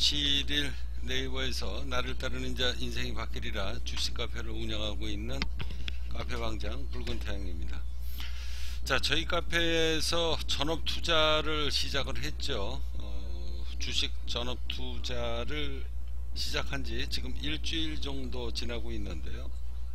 17일 네이버에서 나를 따르는 자 인생이 바뀌리라 주식 카페를 운영하고 있는 카페방장 붉은 태양입니다. 자, 저희 카페에서 전업 투자를 시작을 했죠. 주식 전업 투자를 시작한 지 지금 일주일 정도 지나고 있는데요.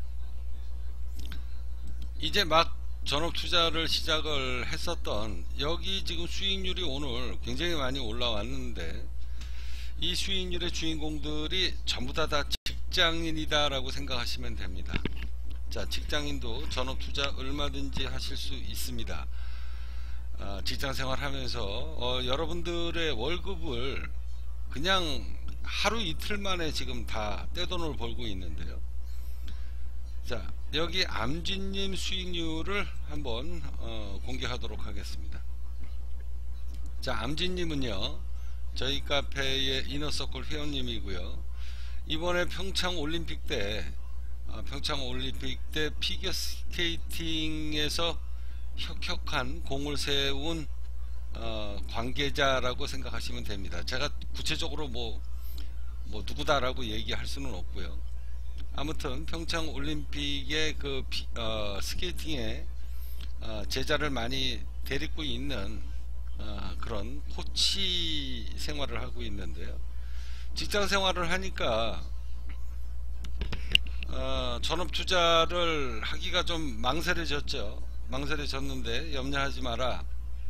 이제 막 전업 투자를 시작을 했었던 여기 지금 수익률이 오늘 굉장히 많이 올라왔는데, 이 수익률의 주인공들이 전부 다 직장인이다 라고 생각하시면 됩니다. 자, 직장인도 전업 투자 얼마든지 하실 수 있습니다. 직장생활 하면서 여러분들의 월급을 그냥 하루 이틀 만에 지금 다 떼돈을 벌고 있는데요. 자, 여기 암진님 수익률을 한번 공개하도록 하겠습니다. 자, 암진님은요, 저희 카페의 이너서클 회원님이고요. 이번에 평창올림픽 때 피겨스케이팅에서 혁혁한 공을 세운 관계자라고 생각하시면 됩니다. 제가 구체적으로 뭐 누구다라고 얘기할 수는 없고요. 아무튼 평창올림픽의 그 스케이팅에 제자를 많이 데리고 있는 그런 코치 생활을 하고 있는데요. 직장 생활을 하니까 전업 투자를 하기가 좀 망설여졌는데 염려하지 마라.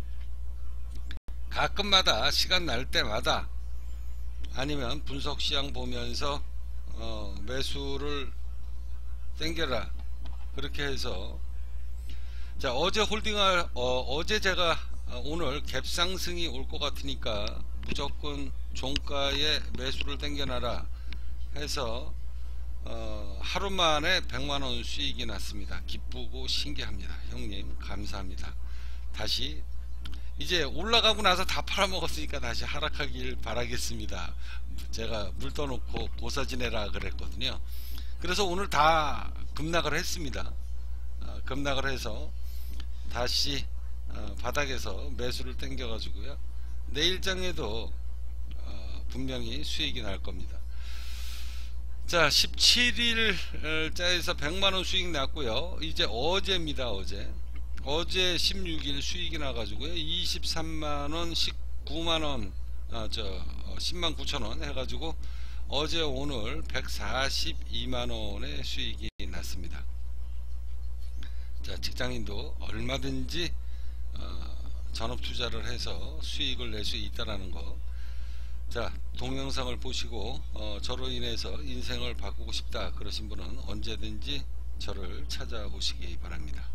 가끔마다 시간 날 때마다 아니면 분석 시장 보면서 매수를 땡겨라, 그렇게 해서. 자, 어제 제가 오늘 갭 상승이 올 것 같으니까 무조건 종가에 매수를 땡겨놔라 해서 하루 만에 100만원 수익이 났습니다. 기쁘고 신기합니다. 형님 감사합니다. 다시 이제 올라가고 나서 다 팔아먹었으니까 다시 하락하길 바라겠습니다. 제가 물 떠놓고 고사 지내라 그랬거든요. 그래서 오늘 다 급락을 했습니다. 급락을 해서 다시 바닥에서 매수를 땡겨 가지고요, 내일장에도 분명히 수익이 날 겁니다. 자, 17일 짜에서 100만원 수익 났고요. 이제 어제입니다. 어제 16일 수익이 나가지고요, 23만원 19만원 10만 9천원 해가지고 어제 오늘 142만원의 수익이 났습니다. 자, 직장인도 얼마든지 전업 투자를 해서 수익을 낼 수 있다라는 거. 자, 동영상을 보시고 저로 인해서 인생을 바꾸고 싶다 그러신 분은 언제든지 저를 찾아오시기 바랍니다.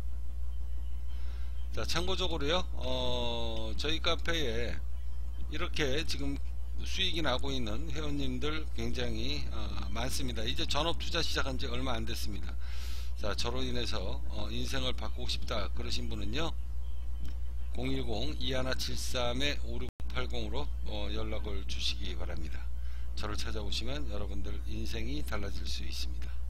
자, 참고적으로요, 저희 카페에 이렇게 지금 수익이 나고 있는 회원님들 굉장히 많습니다. 이제 전업 투자 시작한 지 얼마 안 됐습니다. 자, 저로 인해서 인생을 바꾸고 싶다 그러신 분은요, 010-2173-5680으로 연락을 주시기 바랍니다. 저를 찾아오시면 여러분들 인생이 달라질 수 있습니다.